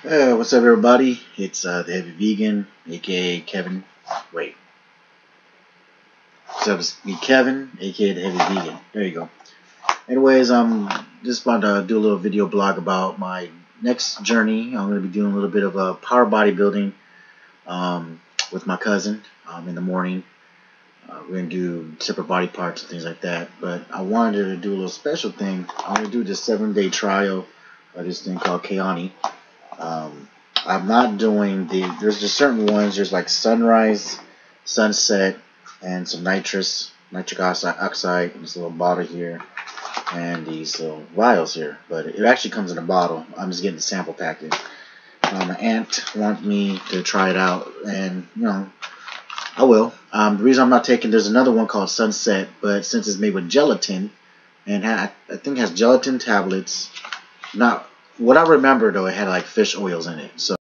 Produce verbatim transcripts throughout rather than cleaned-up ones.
Hey, what's up, everybody? It's uh, the Heavy Vegan, aka Kevin. Wait, what's up? It's me, Kevin, aka the Heavy Vegan. There you go. Anyways, I'm just about to do a little video blog about my next journey. I'm going to be doing a little bit of a power bodybuilding um, with my cousin um, in the morning. Uh, we're going to do separate body parts and things like that. But I wanted to do a little special thing. I'm going to do this seven-day trial of this thing called Kyani. Um, I'm not doing the, there's just certain ones, there's like sunrise, sunset, and some nitrous, nitric oxide, oxide in this little bottle here, and these little vials here. But it actually comes in a bottle. I'm just getting the sample package. Um, my aunt wanted me to try it out, and, you know, I will. Um, the reason I'm not taking, there's another one called Sunset, but since it's made with gelatin, and ha I think it has gelatin tablets, not, what I remember though, it had like fish oils in it, so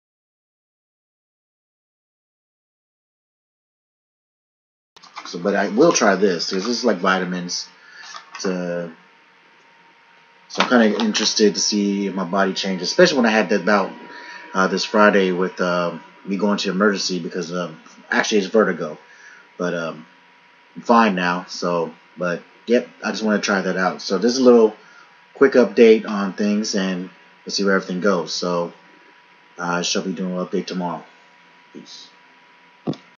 So, but I will try this because this is like vitamins. To, so I'm kind of interested to see if my body changes, especially when I had that bout uh, this Friday with uh, me going to emergency because um, actually it's vertigo, but um, I'm fine now. So, but yep, I just want to try that out. So this is a little quick update on things, and we'll see where everything goes. So I shall be doing an update tomorrow. Peace.